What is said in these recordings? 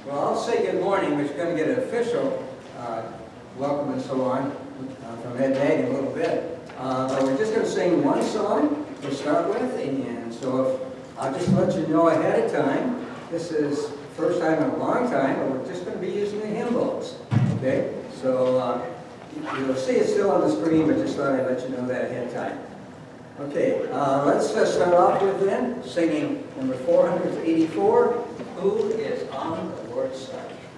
Well, I'll say good morning, but you're going to get an official welcome and so on from Ed Dag in a little bit. But we're just going to sing one song to start with, and so I'll just let you know ahead of time. This is the first time in a long time, but we're just going to be using the hymn books. Okay? So you'll see it still on the screen, but just thought I'd let you know that ahead of time. Okay, let's start off with then singing number 484, Who is on the Lord's Side?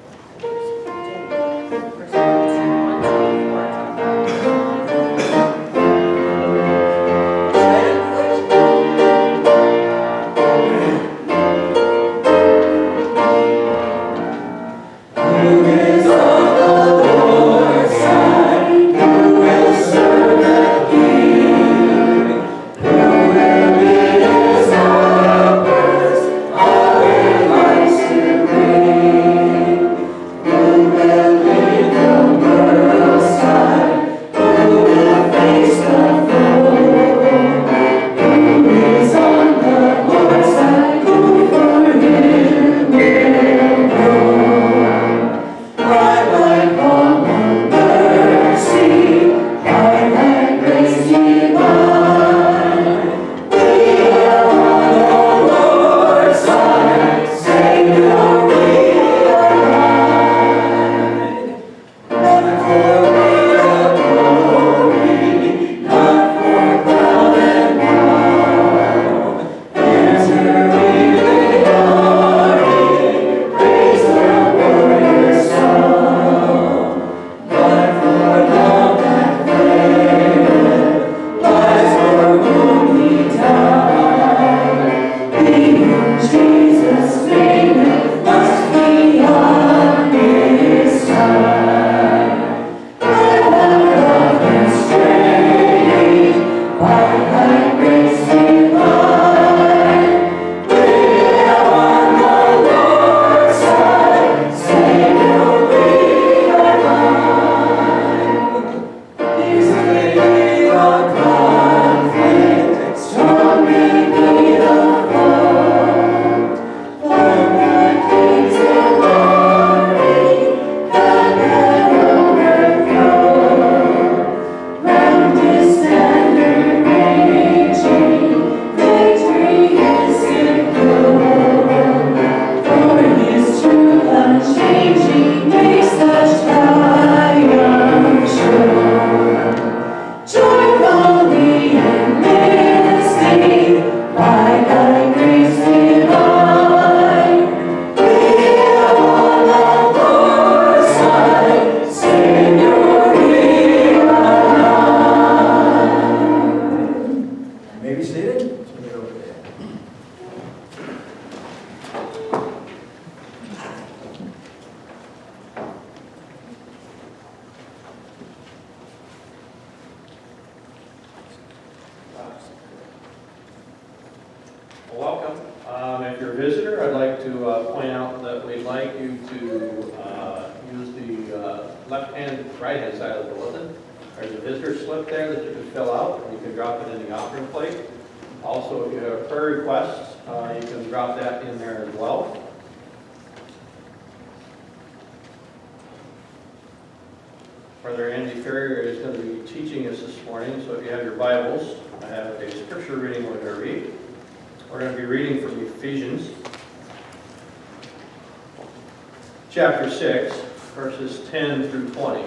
Welcome. If you're a visitor, I'd like to point out that we'd like you to use the left-hand, right-hand side of the bulletin. There's a visitor slip there that you can fill out, and you can drop it in the offering plate. Also, if you have prayer requests, you can drop that in there as well. Brother Andy Ferrier is going to be teaching us this morning, so if you have your Bibles, I have a scripture reading we're going to read. We're going to be reading from Ephesians chapter 6, verses 10 through 20.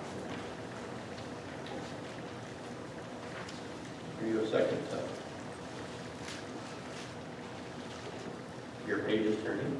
Give you a second to your page is turning.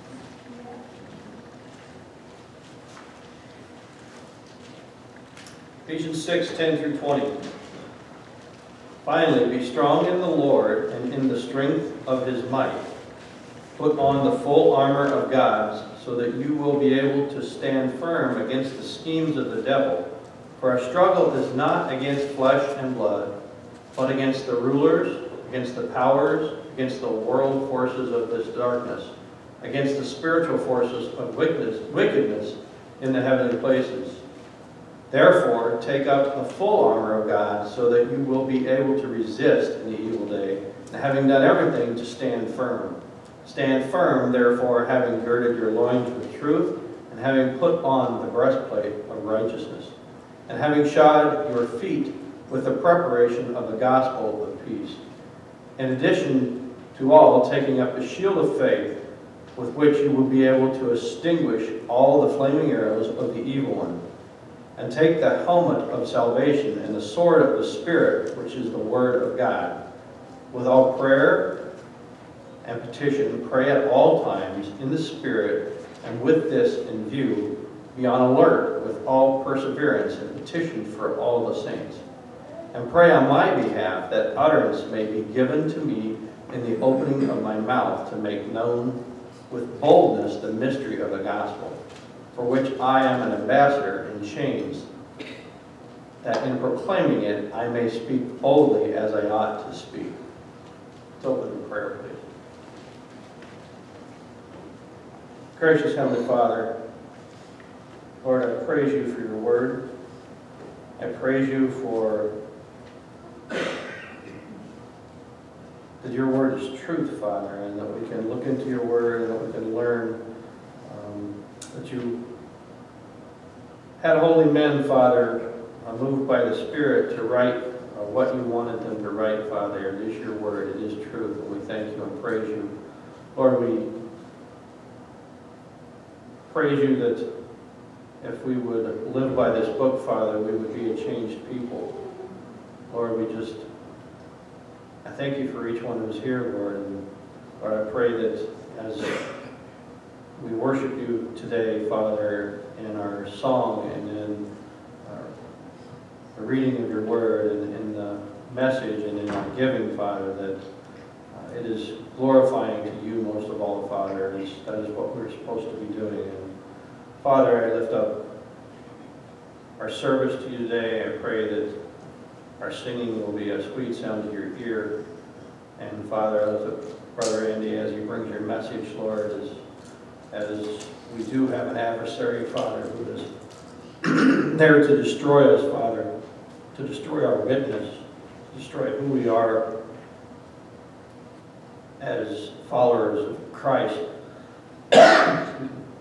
Ephesians 6, 10 through 20. Finally, be strong in the Lord and in the strength of his might. Put on the full armor of God, so that you will be able to stand firm against the schemes of the devil. For our struggle is not against flesh and blood, but against the rulers, against the powers, against the world forces of this darkness, against the spiritual forces of wickedness in the heavenly places. Therefore, take up the full armor of God, so that you will be able to resist in the evil day, and having done everything, to stand firm. Stand firm, therefore, having girded your loins with truth, and having put on the breastplate of righteousness, and having shod your feet with the preparation of the gospel of peace. In addition to all, taking up the shield of faith, with which you will be able to extinguish all the flaming arrows of the evil one. And take the helmet of salvation and the sword of the Spirit, which is the word of God. With all prayer and petition, pray at all times in the Spirit, and with this in view, be on alert with all perseverance and petition for all the saints. And pray on my behalf that utterance may be given to me in the opening of my mouth to make known with boldness the mystery of the gospel, for which I am an ambassador in chains, that in proclaiming it I may speak boldly as I ought to speak. Let's open in prayer, please. Gracious Heavenly Father, Lord, I praise you for your word. I praise you for that your word is truth, Father, and that we can look into your word and that we can learn that you had holy men, Father, moved by the Spirit to write what you wanted them to write, Father. It is your word, it is truth, and we thank you and praise you. Lord, we praise you that if we would live by this book, Father, we would be a changed people. Lord, I thank you for each one who's here, Lord, and Lord, I pray that as we worship you today, Father, in our song and in the reading of your word and in the message and in our giving, Father, that it is glorifying to you most of all, Father. That is what we're supposed to be doing. And Father, I lift up our service to you today. I pray that our singing will be a sweet sound to your ear. And Father, I lift up Brother Andy as he brings your message, Lord, as we do have an adversary, Father, who is there to destroy us, Father, to destroy our witness, to destroy who we are as followers of Christ, that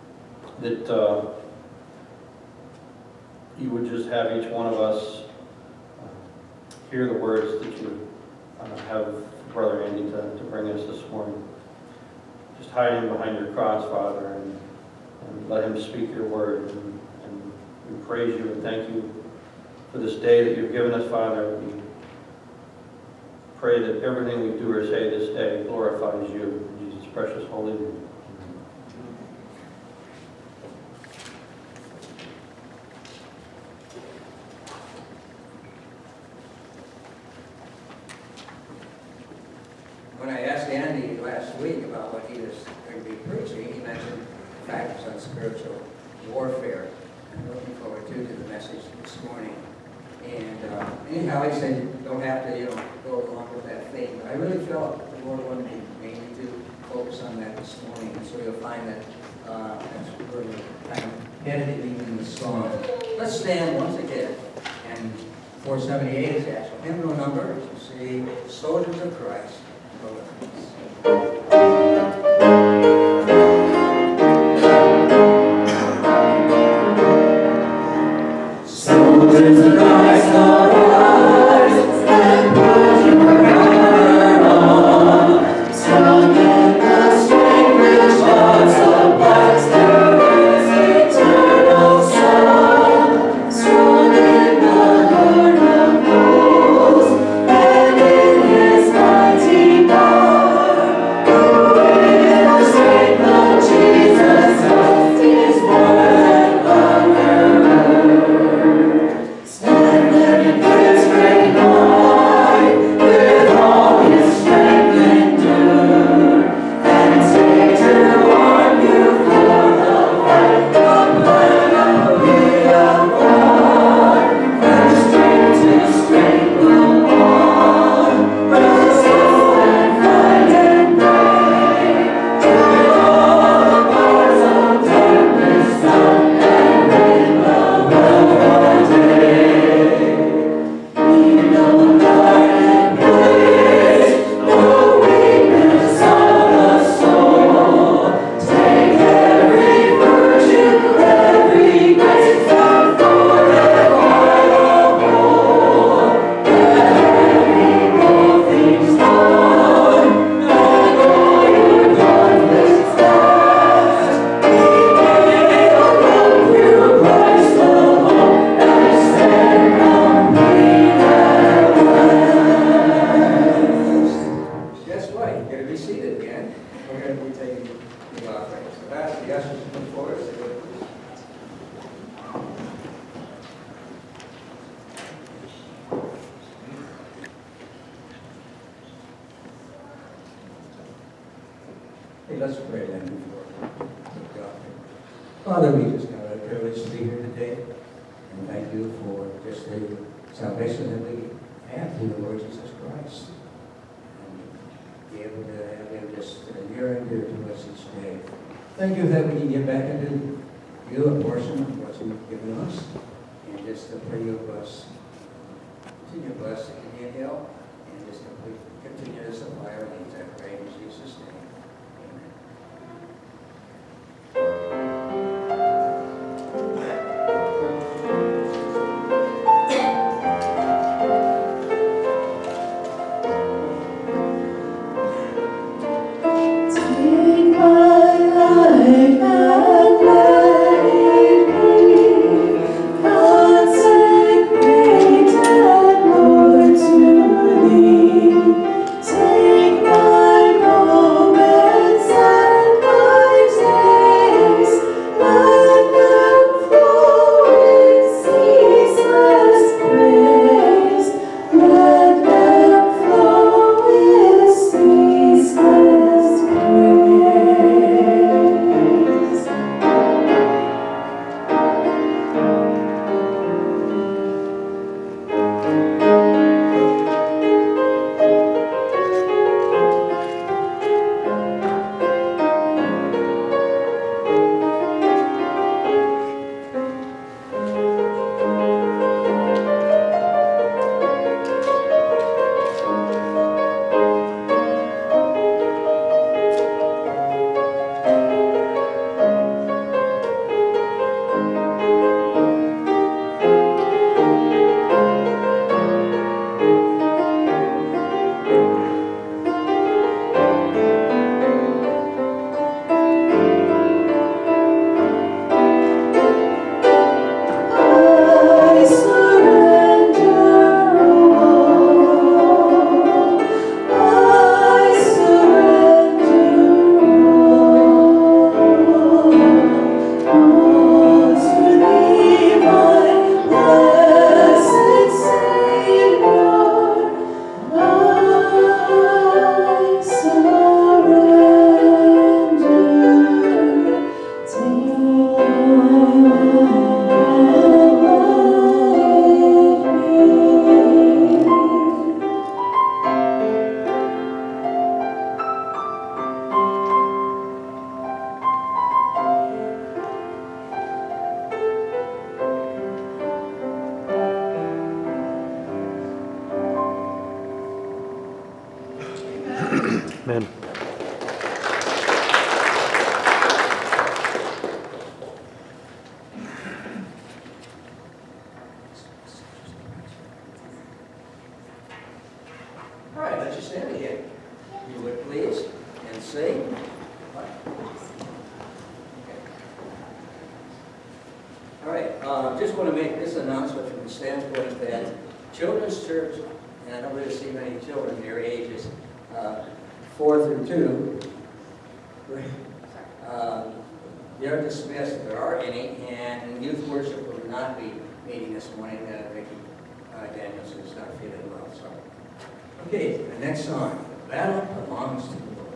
you would just have each one of us hear the words that you have Brother Andy to bring us this morning. Just hide him behind your cross, Father, and let him speak your word. And we praise you and thank you for this day that you've given us, Father. We pray that everything we do or say this day glorifies you. In Jesus' precious holy name. When I asked Andy last week about what he was going to be preaching, he mentioned factors on spiritual warfare. I'm looking forward to the message this morning. And anyhow, he said you don't have to, go along with that thing. But I really felt the Lord wanted me mainly to focus on that this morning. And so you'll find that that's where we're kind of headed even in the song. Let's stand once again. And 478 is the actual hymnal number. As you see, Soldiers of Christ. Soldiers of Christ, arise, and put your banner on, strong in the strength which God supplies through His eternal Son, strong in the Lord of hosts, and in His mighty power, who is Hey, let's pray then before God. Father, we just got a privilege to be here today, and thank you for just the salvation that we have through the Lord Jesus Christ, and be able to have Him just near and dear to us each day. Thank you that we can get back into you a portion of what you've given us, and just to pray you bless, continue to bless the Indian Hill, and just continue to supply our needs. I pray in Jesus' name. Amen. All right, let's just stand again. If you would please, and sing. All right, just want to make this announcement from the standpoint that Children's Church, and I don't really see many children their ages 4 through 2, they're dismissed if there are any, and youth worship will not be meeting this morning. Ricky Danielson is not feeling well, so. Okay, the next song, The Battle Belongs to the Lord.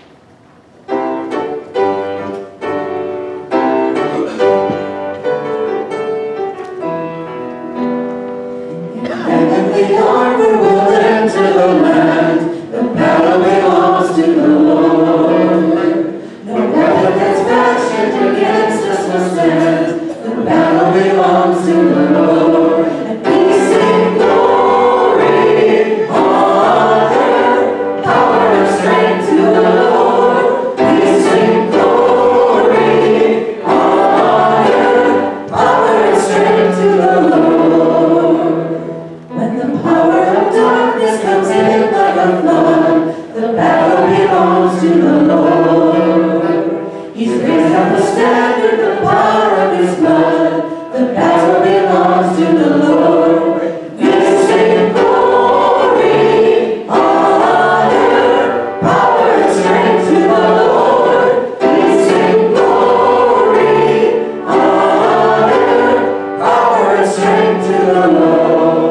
The armor will enter the land. The battle belongs to the Lord. No weapon that's fashioned against us will stand. The battle belongs to the Lord. And we sing glory, honor, power and strength to the Lord. We sing glory, honor, power and strength to the Lord. When the power of darkness comes in like a flood, the battle belongs to the Lord. He's raised up a standard, the power of His blood. The battle belongs to the Lord. We sing glory, honor, power and strength to the Lord. We sing glory, honor, power and strength to the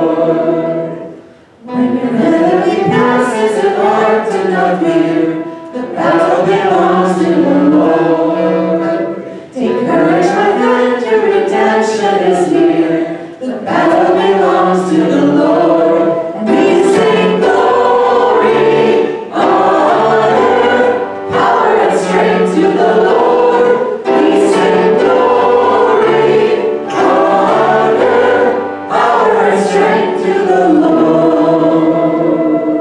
Lord. When your enemy passes, and heart do not fear. The battle belongs to the Lord. Take courage, my friend, your redemption is near. The battle belongs to the Lord. And we sing glory, honor, power and strength to the Lord. We sing glory, honor, power and strength to the Lord.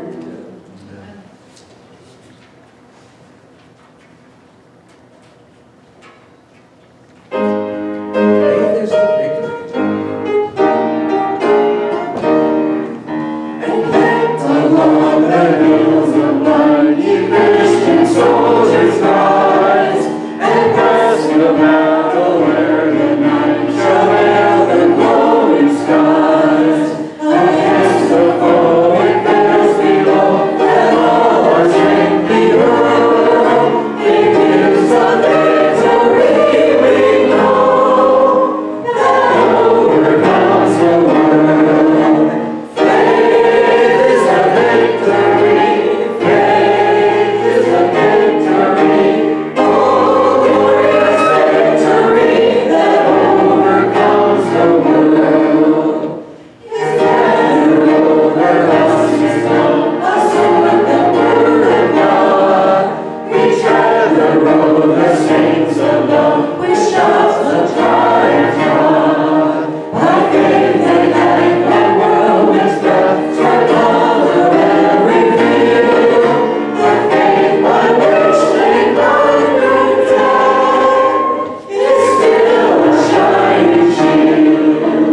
Faith is the victory. And kept along the hills of blood, ye Christian soldiers rise, and press the battle where the night shall veil the glowing skies. Against the foe it fails below, let all our strength be hurled. It gives a victory we know, that overcomes the world. Faith is a victory. Faith is a victory. Oh, glorious victory that overcomes the world. His banner over us is love, a sword, the word of God. We tread the road, the saints of love, with shouts of triumph trod. By faith and light, the world with breath, shall color every field. The faith by which they conquered death is still a shining shield.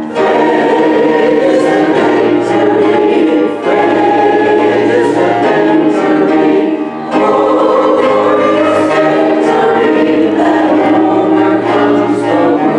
Faith is a victory. Faith is a victory. Oh, glorious victory that overcomes the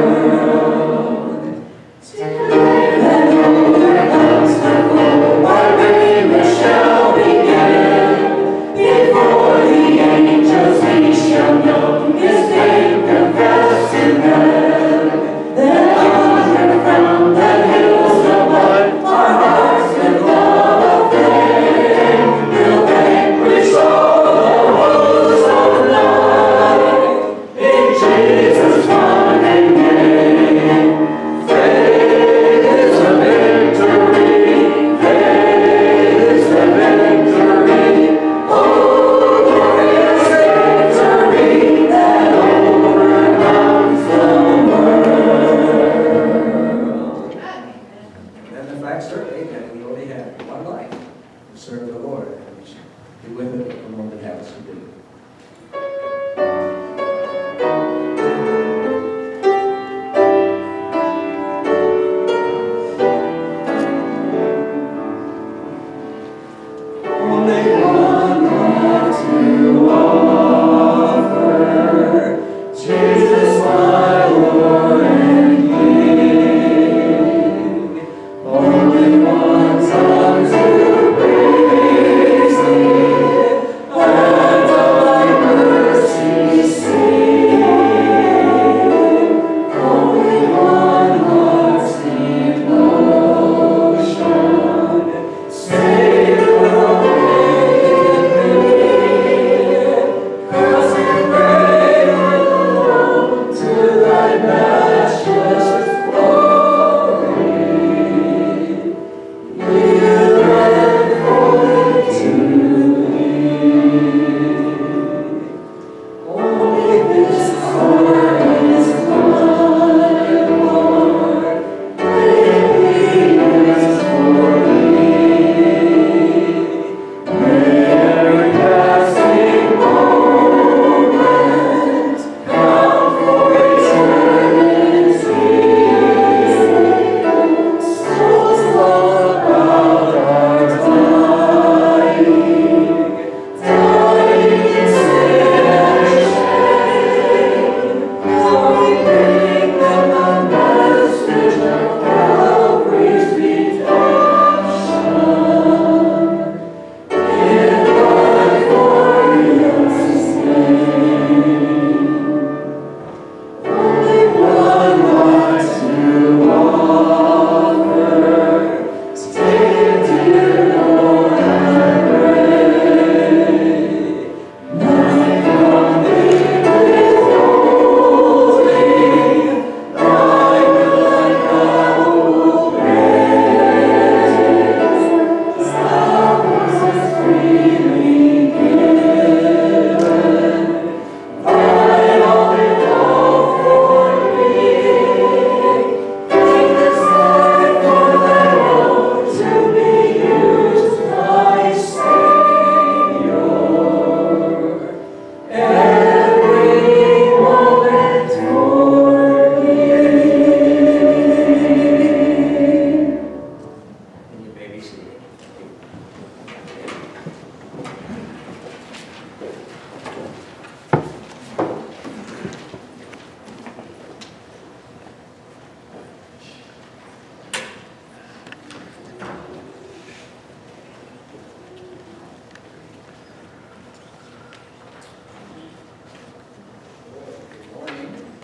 world. Victory that overcomes the foe, our reign shall begin. Before the angels we shall know His name confessed in heaven. Then onward from the hills of light, our hearts with love of flame will vanquish all the woes of night. In Jesus' mighty name. Faith is a victory. Faith is a victory. Oh, glorious victory that overcomes the world. And the fact certainly that we only have one life to serve the Lord, and we should be with Him the Lord would have us to do. Only one love to offer, Jesus my Lord and King. Only one tongue to praise Thee, and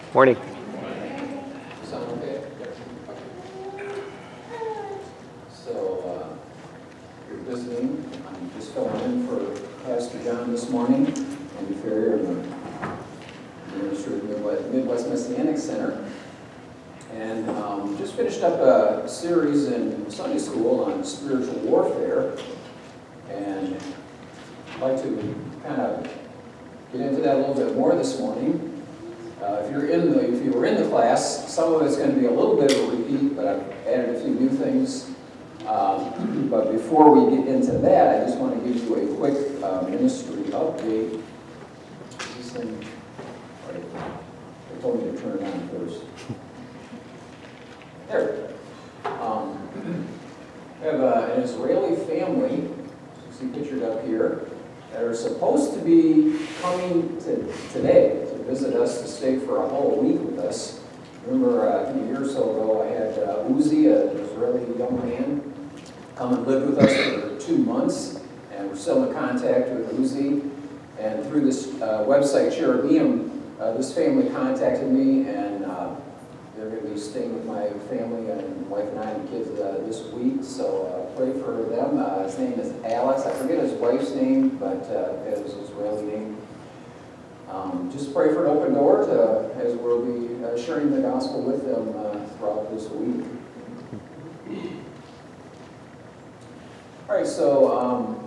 Morning. Sound okay? So, you're visiting. I'm just filling in for Pastor John this morning, Andy Ferrier, the minister of the Midwest Messianic Center. And just finished up a series in Sunday school on spiritual warfare. And I'd like to kind of get into that a little bit more this morning. If you were in the class, some of it's going to be a little bit of a repeat, but I've added a few new things. But before we get into that, I just want to give you a quick ministry update. This thing, they told me to turn it on first. There. We have an Israeli family, you see pictured up here, that are supposed to be coming today to visit us, to stay for a whole week with us. Remember, I think a year or so ago, I had Uzi, an Israeli young man, come and live with us for 2 months, and we're still in contact with Uzi. And through this website, Cherubim, this family contacted me, and they're going to be staying with my family and wife and I and kids this week. So pray for them. His name is Alex. I forget his wife's name, but it was his Israeli name. Just pray for an open door as we'll be sharing the gospel with them throughout this week. All right, so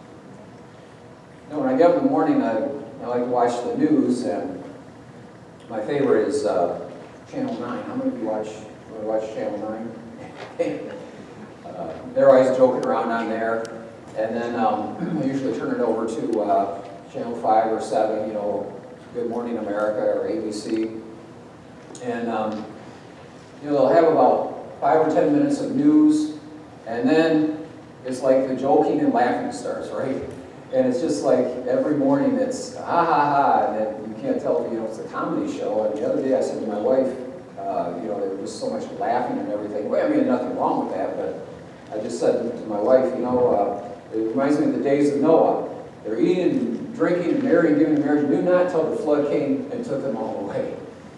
when I get up in the morning, I like to watch the news, and my favorite is Channel 9. How many of you watch Channel 9? They're always joking around on there, and then I usually turn it over to Channel 5 or 7, Good Morning America or ABC, and they'll have about 5 or 10 minutes of news, and then it's like the joking and laughing starts, right? And it's just like every morning it's ha ha ha, and then you can't tell if it's a comedy show. And the other day I said to my wife, there was just so much laughing and everything. Well, I mean, nothing wrong with that, but I just said to my wife, it reminds me of the days of Noah. They're eating and drinking and marrying, giving in marriage, knew not until the flood came and took them all away.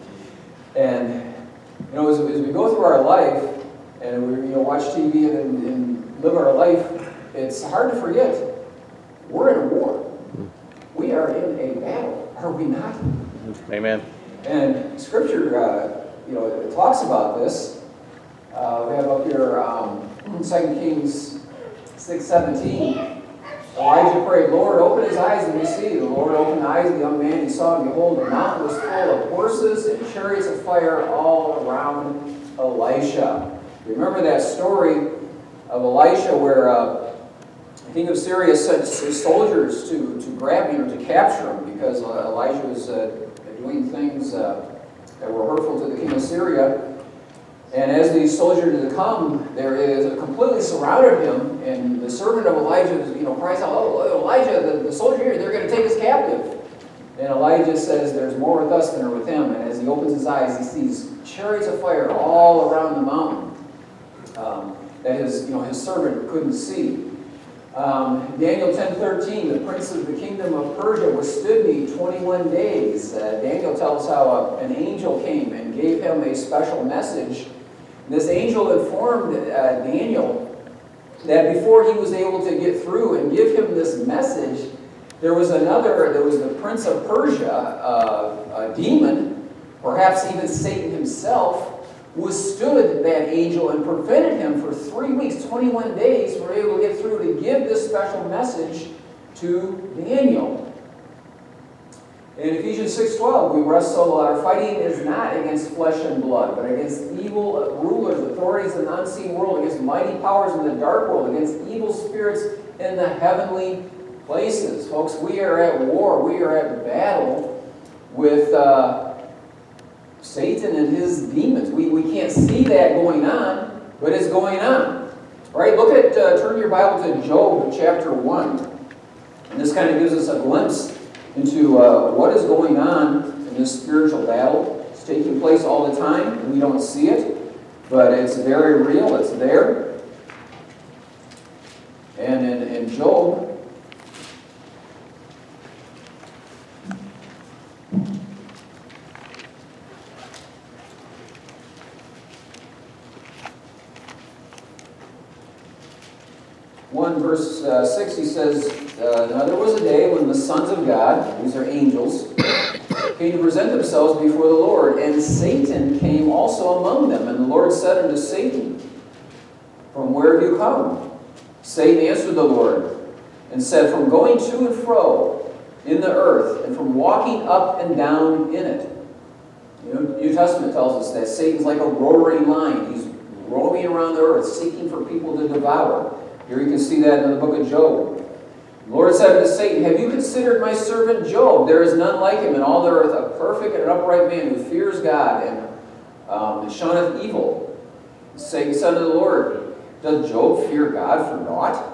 And as we go through our life and we watch TV and live our life, it's hard to forget we're in a war. We are in a battle, are we not? Amen. And Scripture, it talks about this. We have up here 2 Kings 6:17. Elijah prayed, Lord, open his eyes and we see. The Lord opened the eyes of the young man. He saw, and behold, the mountain was full of horses and chariots of fire all around Elisha. Remember that story of Elisha where the king of Syria sent his soldiers to grab him or to capture him because Elijah was doing things that were hurtful to the king of Syria. And as these soldiers had come, they completely surrounded him, and the servant of Elijah, cries out, "Oh, Elijah, the soldier here, they're going to take us captive." And Elijah says, "There's more with us than are with him." And as he opens his eyes, he sees chariots of fire all around the mountain that his servant couldn't see. Daniel 10:13, the prince of the kingdom of Persia withstood me 21 days. Daniel tells how an angel came and gave him a special message. This angel informed Daniel that before he was able to get through and give him this message, there was the prince of Persia, a demon, perhaps even Satan himself, withstood that angel and prevented him for 3 weeks, 21 days, were able to get through to give this special message to Daniel. In Ephesians 6:12, we wrestle, our fighting is not against flesh and blood, but against evil rulers, authorities in the unseen world, against mighty powers in the dark world, against evil spirits in the heavenly places. Folks, we are at war, we are at battle with Satan and his demons. We can't see that going on, but it's going on. All right, turn your Bible to Job chapter 1. And this kind of gives us a glimpse into what is going on in this spiritual battle. It's taking place all the time, and we don't see it, but it's very real, it's there. And in Job, 6, he says, Now there was a day when the sons of God, these are angels, came to present themselves before the Lord, and Satan came also among them. And the Lord said unto Satan, From where have you come? Satan answered the Lord, and said, From going to and fro in the earth, and from walking up and down in it. The New Testament tells us that Satan's like a roaring lion. He's roaming around the earth, seeking for people to devour. Here you can see that in the book of Job. The Lord said to Satan, Have you considered my servant Job? There is none like him in all the earth, a perfect and an upright man who fears God and shunneth evil. Satan said to the Lord, Does Job fear God for naught?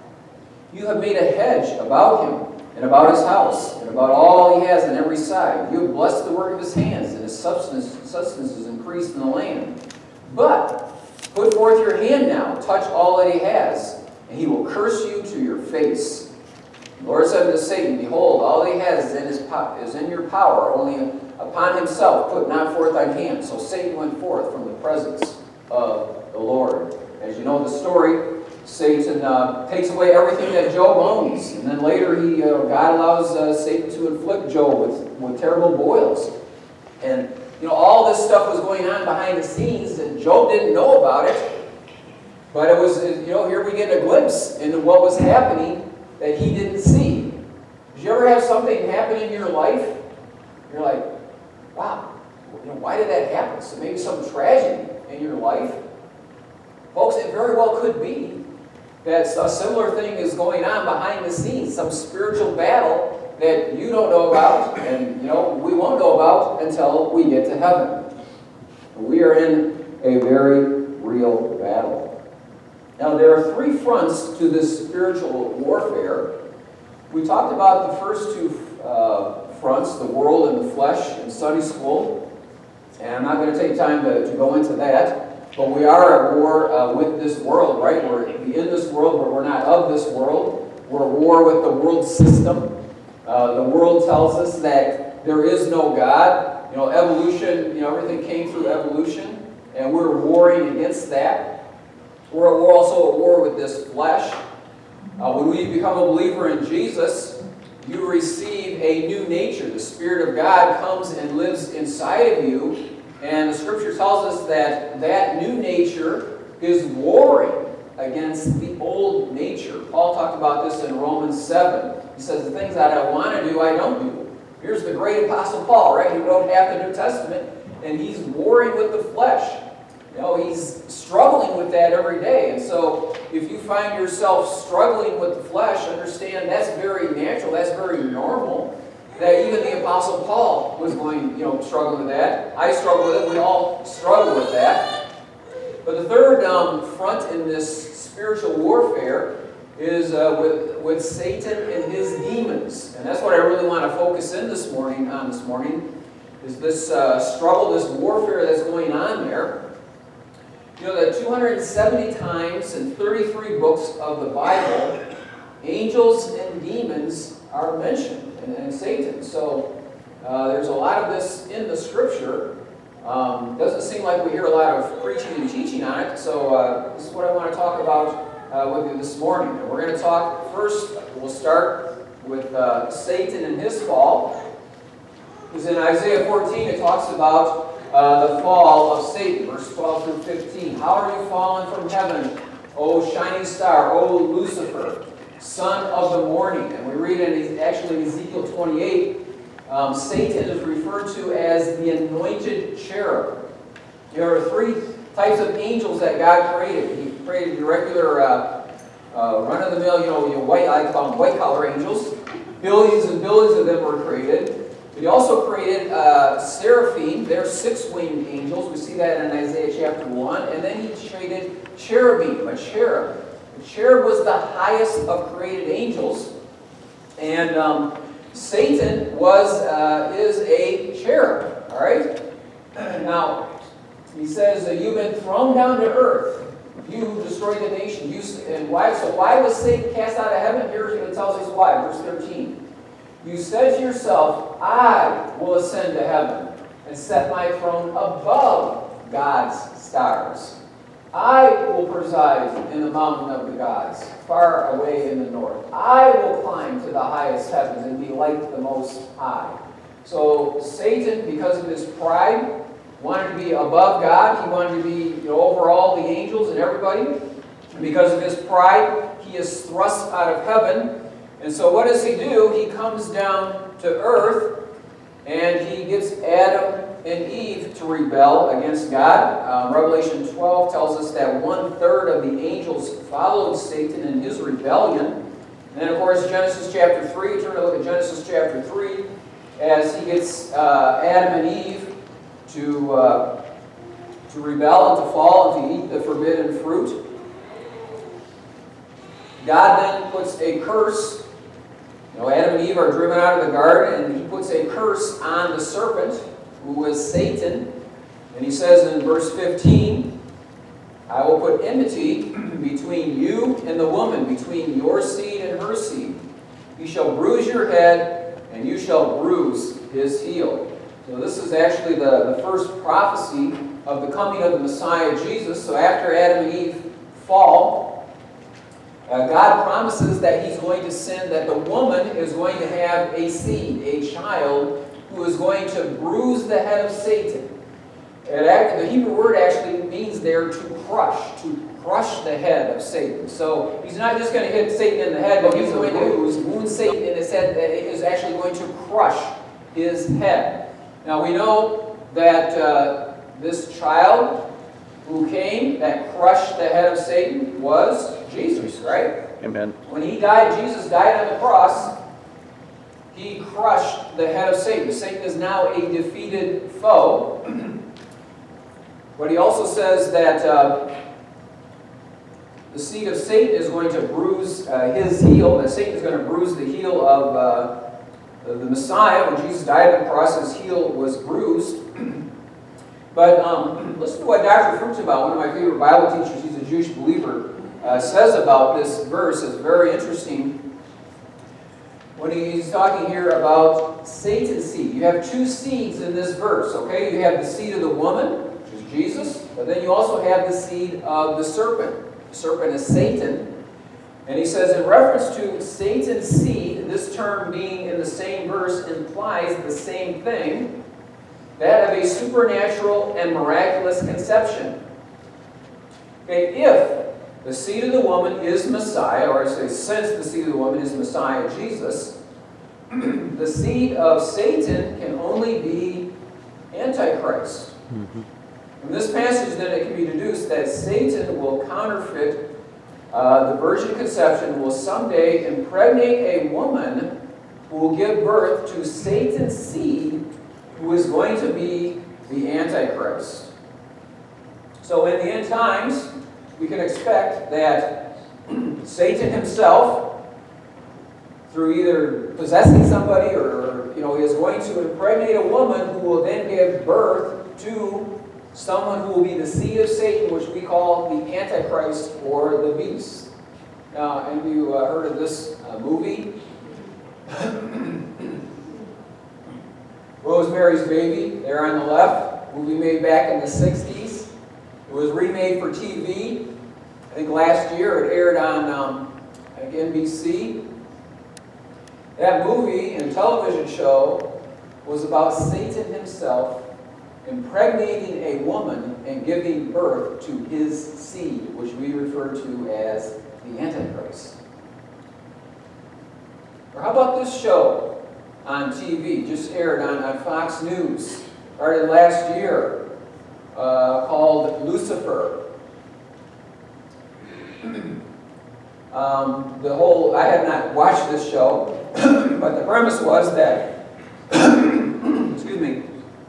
You have made a hedge about him, and about his house, and about all he has on every side. You have blessed the work of his hands, and his substance is increased in the land. But put forth your hand now, touch all that he has, and he will curse you to your face. The Lord said to Satan, Behold, all that he has is in your power, only upon himself put not forth thine hand. So Satan went forth from the presence of the Lord. As you know the story, Satan takes away everything that Job owns. And then later God allows Satan to inflict Job with terrible boils. And all this stuff was going on behind the scenes, and Job didn't know about it. But it was, here we get a glimpse into what was happening that he didn't see. Did you ever have something happen in your life? You're like, wow, why did that happen? So maybe some tragedy in your life. Folks, it very well could be that a similar thing is going on behind the scenes, some spiritual battle that you don't know about, and we won't know about until we get to heaven. We are in a very real battle. Now, there are 3 fronts to this spiritual warfare. We talked about the first 2 fronts, the world and the flesh, in Sunday school, and I'm not going to take time to go into that. But we are at war with this world, right? We're in this world, but we're not of this world. We're at war with the world system. The world tells us that there is no God. Evolution, everything came through evolution, and we're warring against that. We're also at war with this flesh. When we become a believer in Jesus, you receive a new nature. The Spirit of God comes and lives inside of you. And the Scripture tells us that that new nature is warring against the old nature. Paul talked about this in Romans 7. He says, the things that I want to do, I don't do. Here's the great Apostle Paul, right? He wrote half the New Testament, and he's warring with the flesh. He's struggling with that every day. And so if you find yourself struggling with the flesh, understand that's very natural, that's very normal. That even the Apostle Paul was struggling with that. I struggle with it. We all struggle with that. But the third front in this spiritual warfare is with Satan and his demons. And that's what I really want to focus in this morning, is this struggle, this warfare that's going on there. That 270 times in 33 books of the Bible, angels and demons are mentioned. And Satan. So there's a lot of this in the Scripture. Doesn't seem like we hear a lot of preaching and teaching on it. So this is what I want to talk about with you this morning. And we're going to talk first, we'll start with Satan and his fall. Because in Isaiah 14 it talks about the fall of Satan, verse 12 through 15. How are you fallen from heaven, O shining star, O Lucifer, son of the morning? And we read in Ezekiel 28, Satan is referred to as the anointed cherub. There are 3 types of angels that God created. He created the regular run-of-the-mill, white, I call them white-collar angels. Billions and billions of them were created. But he also created seraphim. They're 6-winged angels. We see that in Isaiah chapter 1. And then he created cherubim, a cherub. The cherub was the highest of created angels, and Satan is a cherub. All right. Now he says that you've been thrown down to earth. You destroyed the nation. And why? So why was Satan cast out of heaven? Here's what it tells us why. Verse 13. You said to yourself, I will ascend to heaven and set my throne above God's stars. I will preside in the mountain of the gods, far away in the north. I will climb to the highest heavens and be like the Most High. So Satan, because of his pride, wanted to be above God. He wanted to be over all the angels and everybody. And because of his pride, he is thrust out of heaven. And so what does he do? He comes down to earth and he gets Adam and Eve to rebel against God. Revelation 12 tells us that 1/3 of the angels followed Satan in his rebellion. And then, of course, Genesis chapter 3, turn to look at Genesis chapter 3, as he gets Adam and Eve to rebel and to fall and to eat the forbidden fruit. God then puts a curse. Adam and Eve are driven out of the garden, and he puts a curse on the serpent, who was Satan. And he says in verse 15, I will put enmity between you and the woman, between your seed and her seed. He shall bruise your head, and you shall bruise his heel. So this is actually the first prophecy of the coming of the Messiah, Jesus. So after Adam and Eve fall, God promises that he's going to send, that the woman is going to have a seed, a child, who is going to bruise the head of Satan. The Hebrew word actually means there to crush the head of Satan. So he's not just going to hit Satan in the head, but he's going to wound Satan in his head, that it is actually going to crush his head. Now we know that this child who came that crushed the head of Satan was Jesus, right? Amen. When he died, Jesus died on the cross, he crushed the head of Satan. Satan is now a defeated foe. But he also says that the seed of Satan is going to bruise his heel, that Satan is going to bruise the heel of the Messiah. When Jesus died on the cross, his heel was bruised. But listen to what Dr. Fruchtenbaum, one of my favorite Bible teachers, he's a Jewish believer, says about this verse. It's very interesting. When he's talking here about Satan's seed. You have two seeds in this verse, okay? You have the seed of the woman, which is Jesus, but then you also have the seed of the serpent. The serpent is Satan. And he says, in reference to Satan's seed, this term being in the same verse implies the same thing, that of a supernatural and miraculous conception. Okay, if the seed of the woman is Messiah, or I say since the seed of the woman is Messiah, Jesus, the seed of Satan can only be Antichrist. From this passage, then, it can be deduced that Satan will counterfeit the virgin conception, will someday impregnate a woman who will give birth to Satan's seed, who is going to be the Antichrist. So in the end times, we can expect that Satan himself, through either possessing somebody or is going to impregnate a woman who will then give birth to someone who will be the seed of Satan, which we call the Antichrist or the Beast. Now, have you heard of this movie? Rosemary's Baby, there on the left, movie made back in the 60s. It was remade for TV. I think last year it aired on NBC. That movie and television show was about Satan himself impregnating a woman and giving birth to his seed, which we refer to as the Antichrist. Or how about this show on TV, just aired on Fox News, started last year, called Lucifer. I have not watched this show, but the premise was that, excuse me,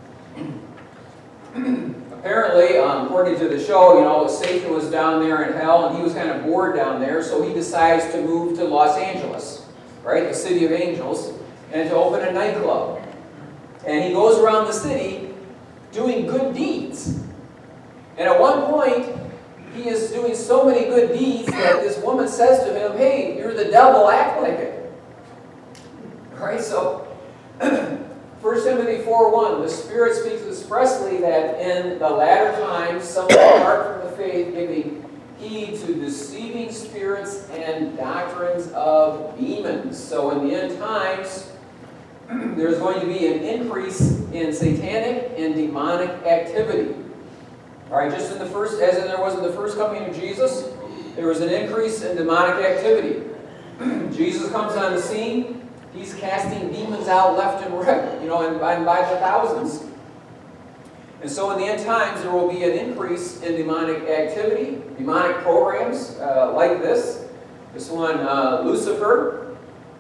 apparently, according to the show, Satan was down there in hell, and he was kind of bored down there, so he decides to move to Los Angeles, right, the city of angels, and to open a nightclub. And he goes around the city doing good deeds. And at one point, he is doing so many good deeds that this woman says to him, hey, you're the devil, act like it. All right, so 1 Timothy 4:1, the Spirit speaks expressly that in the latter times some will depart from the faith, giving heed to deceiving spirits and doctrines of demons. So in the end times, there's going to be an increase in satanic and demonic activity. All right, just in the first, as there was in the first coming of Jesus, there was an increase in demonic activity. Jesus comes on the scene. He's casting demons out left and right, you know, and by the thousands. And so in the end times, there will be an increase in demonic activity, demonic programs like this. This one, Lucifer.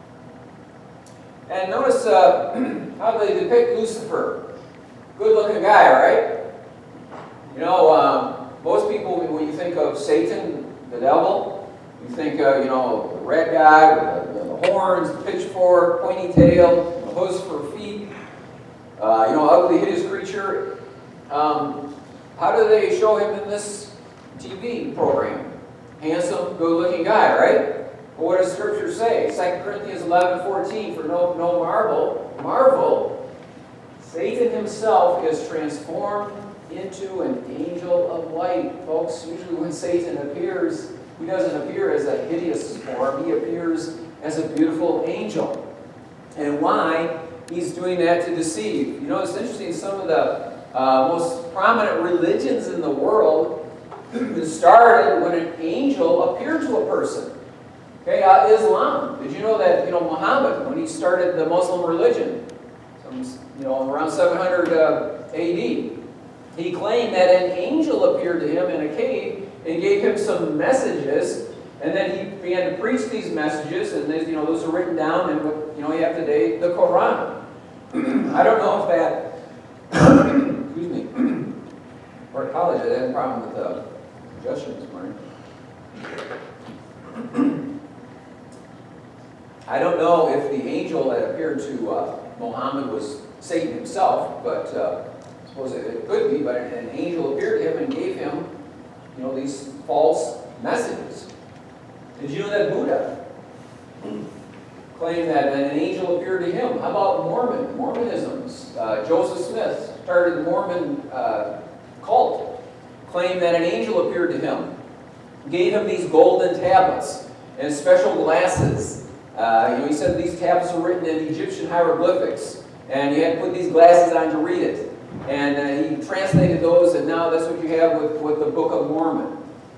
And notice how they depict Lucifer. Good-looking guy, right? You know, most people, when you think of Satan, the devil, you think, you know, the red guy with the horns, the pitchfork, pointy tail, the hooves for feet, you know, ugly, hideous creature. How do they show him in this TV program? Handsome, good-looking guy, right? Well, what does Scripture say? 2 Corinthians 11:14, for no marvel, Satan himself is transformed into an angel of light. Folks, usually when Satan appears, he doesn't appear as a hideous form. He appears as a beautiful angel. And why? He's doing that to deceive. You know, it's interesting, some of the most prominent religions in the world started when an angel appeared to a person. Okay, Islam. Did you know that, you know, Muhammad, when he started the Muslim religion, you know, around 700 AD, he claimed that an angel appeared to him in a cave and gave him some messages, and then he began to preach these messages, and these, you know, those are written down in what, you know, we have today, the Quran. I don't know if that, excuse me, or at college, I had a problem with congestion this morning. I don't know if the angel that appeared to Muhammad was Satan himself, but I suppose it could be, but an angel appeared to him and gave him, you know, these false messages. Did you know that Buddha claimed that an angel appeared to him? How about Mormonisms? Joseph Smith started the Mormon cult, claimed that an angel appeared to him, gave him these golden tablets and special glasses. You know, he said these tablets were written in Egyptian hieroglyphics, and you had to put these glasses on to read it. And he translated those, and now that's what you have with the Book of Mormon.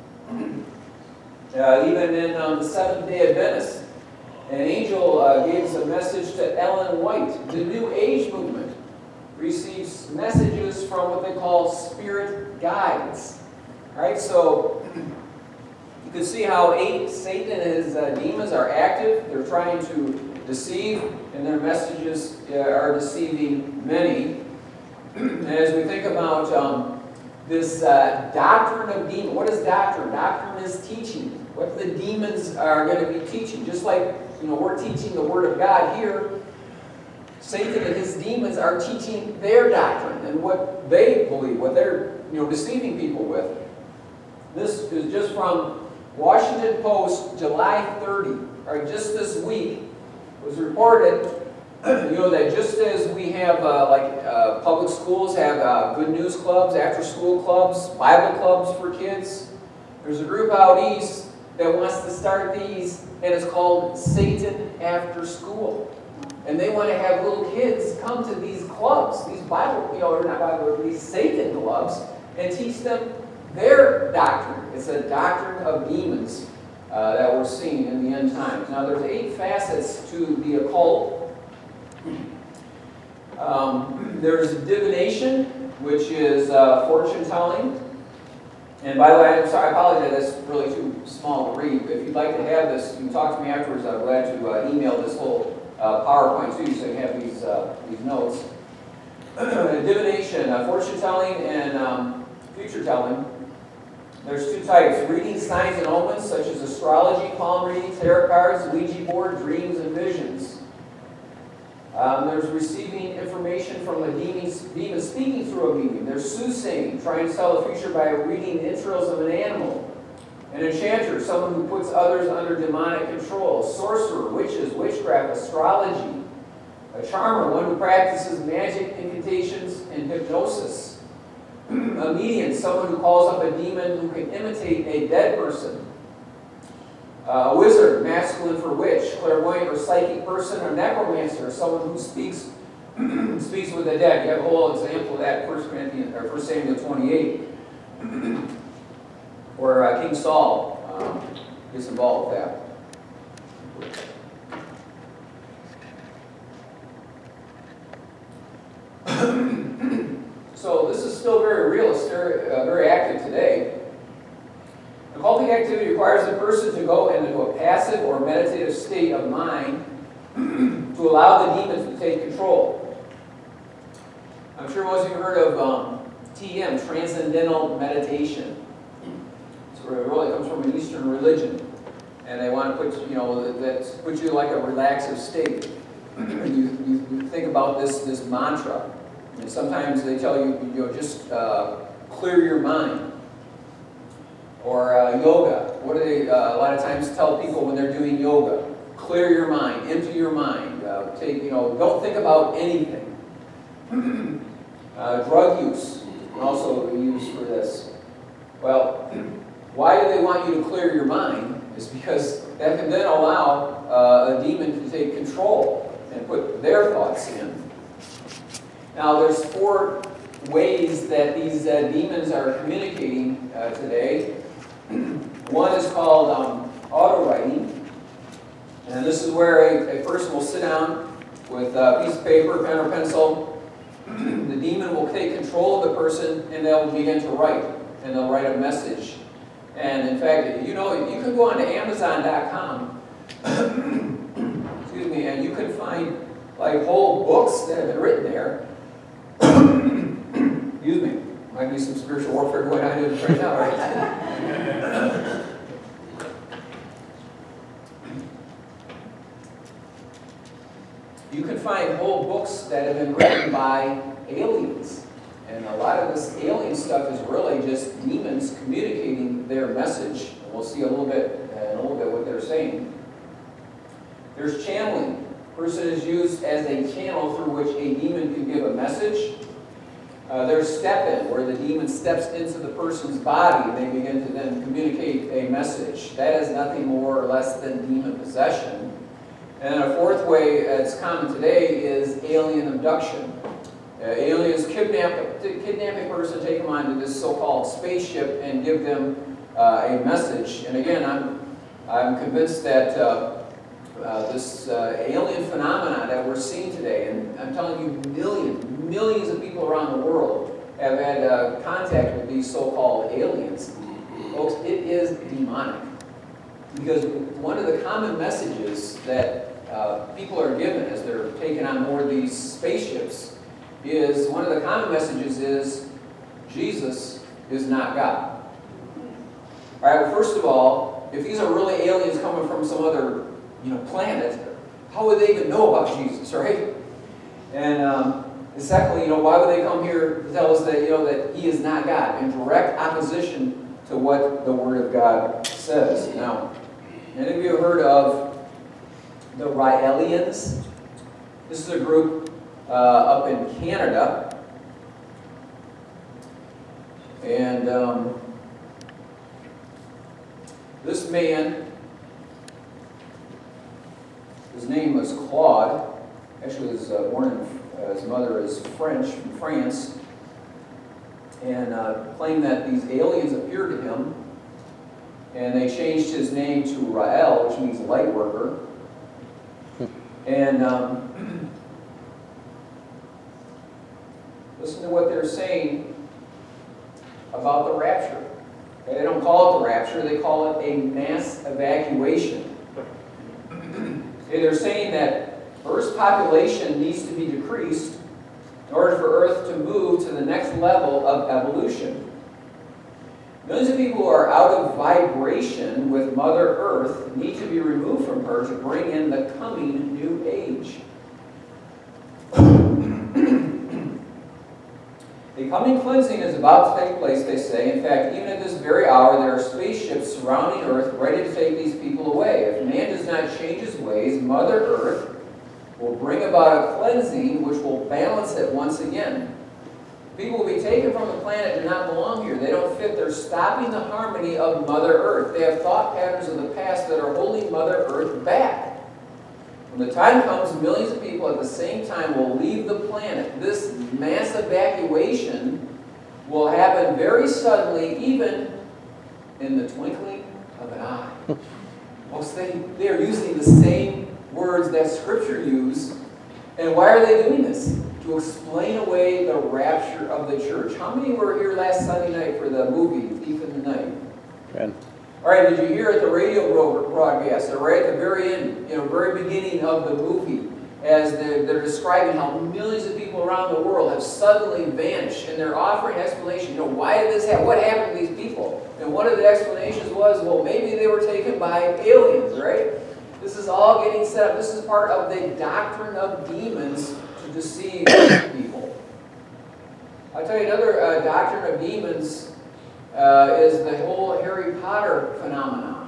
Even in the Seventh-day Adventist, an angel gave us a message to Ellen White. The New Age movement receives messages from what they call spirit guides. All right, so you can see how Satan and his demons are active. They're trying to deceive, and their messages are deceiving many. And as we think about this doctrine of demons, what is doctrine? Doctrine is teaching. What the demons are going to be teaching. Just like, you know, we're teaching the Word of God here, Satan and his demons are teaching their doctrine and what they believe, what they're, you know, deceiving people with. This is just from Washington Post, July 30, or just this week, was reported, you know, that just as we have, public schools have good news clubs, after-school clubs, Bible clubs for kids, there's a group out east that wants to start these, and it's called Satan After School. And they want to have little kids come to these clubs, these Bible, you know, or not Bible, these Satan clubs, and teach them their doctrine. It's a doctrine of demons that we're seeing in the end times. Now, there's 8 facets to the occult. There's divination, which is fortune telling. And by the way, I'm sorry, I apologize, that's really too small to read. If you'd like to have this, you can talk to me afterwards. I'm glad to email this whole PowerPoint to you so you have these notes. Divination, fortune telling, and future telling. There's 2 types: reading signs and omens, such as astrology, palm reading, tarot cards, Ouija board, dreams, and visions. There's receiving information from a demon speaking through a medium. There's soothsaying, trying to tell the future by reading the entrails of an animal. An enchanter, someone who puts others under demonic control. Sorcerer, witches, witchcraft, astrology. A charmer, one who practices magic, incantations, and hypnosis. A medium, someone who calls up a demon who can imitate a dead person. A wizard, masculine for witch, clairvoyant or psychic person, a necromancer, someone who speaks with the dead. You have a whole example of that, 1 Samuel 28, where King Saul gets involved with that. So this is still very real, it's very active today. Occultic activity requires the person to go into a passive or meditative state of mind to allow the demons to take control. I'm sure most of you have heard of TM, Transcendental Meditation. It's where it really comes from an Eastern religion. And they want to put, that puts you in like a relaxive state. You think about this mantra. And sometimes they tell you, just clear your mind. Or yoga. What do they a lot of times tell people when they're doing yoga? Clear your mind, empty your mind. Don't think about anything. Drug use can also be used for this. Well, why do they want you to clear your mind? Is because that can then allow a demon to take control and put their thoughts in. Now, there's 4 ways that these demons are communicating today. One is called auto-writing. And this is where a person will sit down with a piece of paper, pen or pencil. The demon will take control of the person and they'll begin to write. And they'll write a message. And in fact, you can go on to Amazon.com excuse me, and you can find like whole books that have been written there. Excuse me. Might be some spiritual warfare going on in right now, right? You can find whole books that have been written by aliens. And a lot of this alien stuff is really just demons communicating their message. And we'll see in a little bit what they're saying. There's channeling. A person is used as a channel through which a demon can give a message. There's step-in, where the demon steps into the person's body and they begin to then communicate a message. That is nothing more or less than demon possession. And then a 4th way that's common today is alien abduction. Aliens kidnap a person, take them onto this so-called spaceship and give them a message. And again, I'm convinced that this alien phenomenon that we're seeing today, and I'm telling you millions of people around the world have had contact with these so-called aliens. Folks, it is demonic. Because one of the common messages that people are given as they're taking on board these spaceships is, one of the common messages is, Jesus is not God. All right, well, first of all, if these are really aliens coming from some other planet, how would they even know about Jesus, right? And secondly, why would they come here to tell us that, that He is not God, in direct opposition to what the Word of God says? Now, any of you have heard of the Raelians? This is a group up in Canada. And this man, his name was Claude. Actually, he was born in, his mother is French, from France. And claimed that these aliens appeared to him. And they changed his name to Rael, which means light worker. And listen to what they're saying about the rapture. They don't call it the rapture, they call it a mass evacuation. They're saying that Earth's population needs to be decreased in order for Earth to move to the next level of evolution. Millions of people who are out of vibration with Mother Earth need to be removed from her to bring in the coming new age. The coming cleansing is about to take place, they say. In fact, even at this very hour, there are spaceships surrounding Earth ready to take these people away. If man does not change his ways, Mother Earth will bring about a cleansing which will balance it once again. People will be taken from the planet and do not belong here. They don't fit. They're stopping the harmony of Mother Earth. They have thought patterns of the past that are holding Mother Earth back. When the time comes, millions of people at the same time will leave the planet. This mass evacuation will happen very suddenly, even in the twinkling of an eye. Most they are using the same words that Scripture used. And why are they doing this? To explain away the rapture of the church. How many were here last Sunday night for the movie, Thief in the Night? Good. All right, did you hear at the radio broadcast, or right at the very end, very beginning of the movie, as they're describing how millions of people around the world have suddenly vanished, and they're offering explanation, why did this happen? What happened to these people? And one of the explanations was, well, maybe they were taken by aliens, right? This is all getting set up. This is part of the doctrine of demons to deceive people. I'll tell you another doctrine of demons is the whole Harry Potter phenomenon.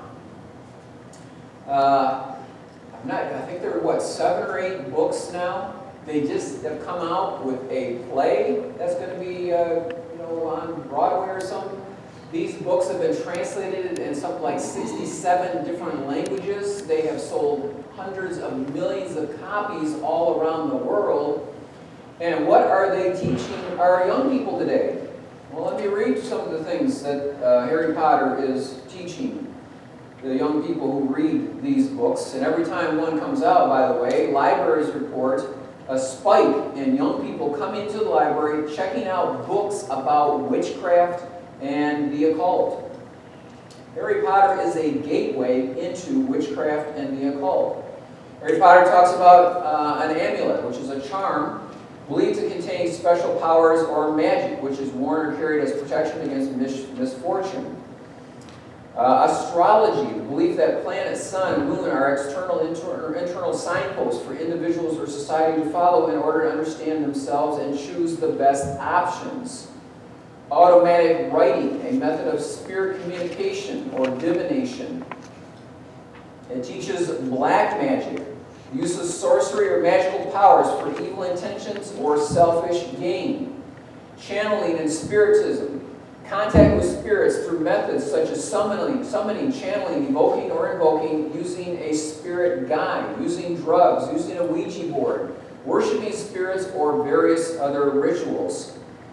I think there are, 7 or 8 books now. They just have come out with a play that's going to be, on Broadway or something. These books have been translated in something like 67 different languages. They have sold hundreds of millions of copies all around the world. And what are they teaching our young people today? Well, let me read some of the things that Harry Potter is teaching the young people who read these books. And every time one comes out, by the way, libraries report a spike in young people coming to the library, checking out books about witchcraft and the occult. Harry Potter is a gateway into witchcraft and the occult. Harry Potter talks about an amulet, which is a charm believed to contain special powers or magic, which is worn or carried as protection against misfortune. Astrology, the belief that planet, sun, and moon are external or internal signposts for individuals or society to follow in order to understand themselves and choose the best options. Automatic writing, a method of spirit communication or divination. It teaches black magic, the use of sorcery or magical powers for evil intentions or selfish gain. Channeling and spiritism, contact with spirits through methods such as summoning, channeling, evoking, or invoking using a spirit guide, using drugs, using a Ouija board, worshiping spirits, or various other rituals.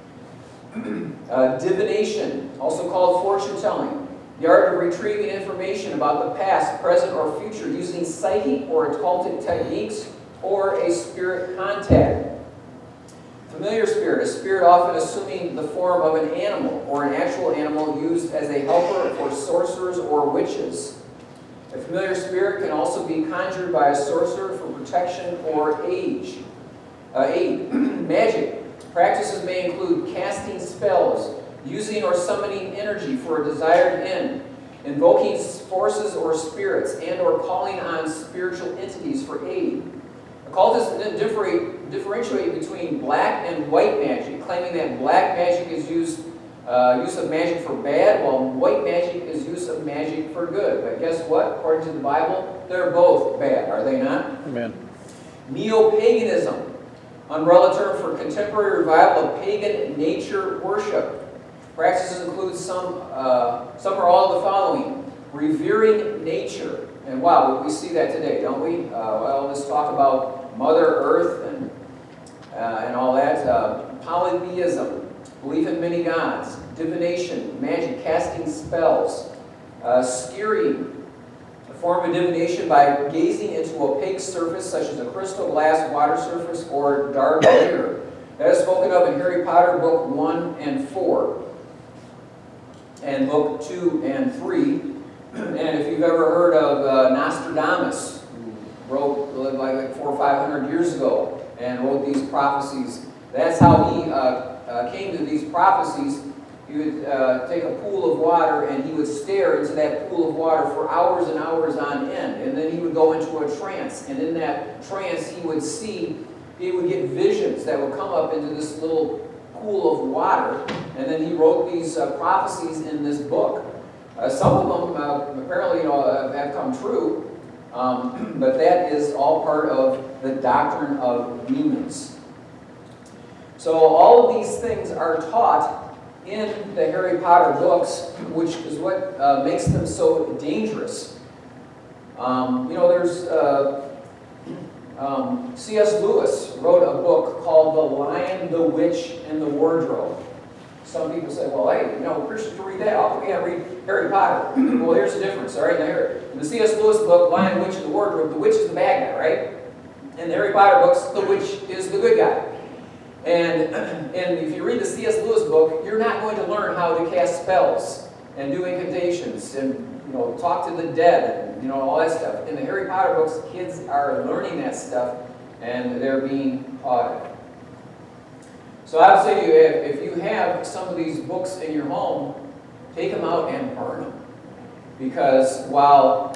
Divination, also called fortune-telling, the art of retrieving information about the past, present, or future using psychic or occultic techniques or a spirit contact. Familiar spirit, a spirit often assuming the form of an animal or an actual animal used as a helper for sorcerers or witches. A familiar spirit can also be conjured by a sorcerer for protection or aid. Magic. Practices may include casting spells, using or summoning energy for a desired end, invoking forces or spirits, and or calling on spiritual entities for aid. Occultists differentiate between black and white magic, claiming that black magic is use of magic for bad, while white magic is use of magic for good. But guess what? According to the Bible, they're both bad, are they not? Amen. Neo-paganism, umbrella term for contemporary revival of pagan nature worship. Practices include some or all of the following: revering nature, and wow, we see that today, don't we? Well, let's talk about Mother Earth and all that. Polytheism, belief in many gods. Divination, magic, casting spells. Skyrim, a form of divination by gazing into opaque surface such as a crystal glass, water surface, or dark mirror. That is spoken of in Harry Potter Book 1 and 4. And Book 2 and 3. And if you've ever heard of Nostradamus, who lived like 400 or 500 years ago and wrote these prophecies, that's how he came to these prophecies. He would take a pool of water and he would stare into that pool of water for hours and hours on end. And then he would go into a trance. And in that trance he would get visions that would come up into this little pool of water. And then he wrote these prophecies in this book. Some of them apparently have come true. But that is all part of the doctrine of demons. So all of these things are taught in the Harry Potter books, which is what makes them so dangerous. There's C.S. Lewis wrote a book called The Lion, the Witch, and the Wardrobe. Some people say, well, hey, Christians can read that. How come we can't read Harry Potter? Well, here's the difference, all right? In the C.S. Lewis book, Lion, Witch, and the Wardrobe, the witch is the bad guy, right? In the Harry Potter books, the witch is the good guy. And if you read the C.S. Lewis book, you're not going to learn how to cast spells and do incantations and talk to the dead and all that stuff. In the Harry Potter books, kids are learning that stuff and they're being taught it. So I would say to you, if you have some of these books in your home, take them out and burn them. Because while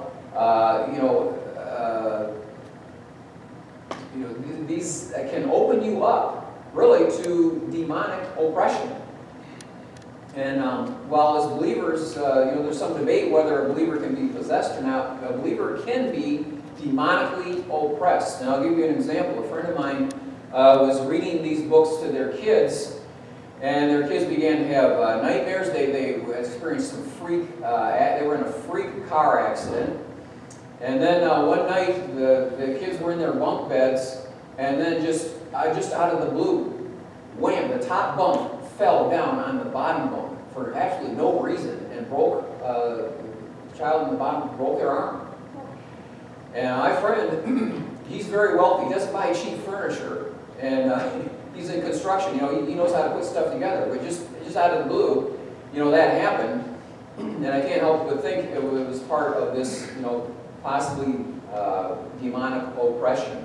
these can open you up really to demonic oppression. And while as believers, there's some debate whether a believer can be possessed or not, a believer can be demonically oppressed. And I'll give you an example. A friend of mine was reading these books to their kids, and their kids began to have nightmares. They experienced some freak, they were in a freak car accident. And then one night, the kids were in their bunk beds, and then just out of the blue, wham, the top bunk fell down on the bottom bunk for absolutely no reason and broke, the child in the bottom broke their arm. And my friend, he's very wealthy, he doesn't buy cheap furniture, and he's in construction, he knows how to put stuff together, but just out of the blue, that happened, and I can't help but think it was part of this, possibly demonic oppression.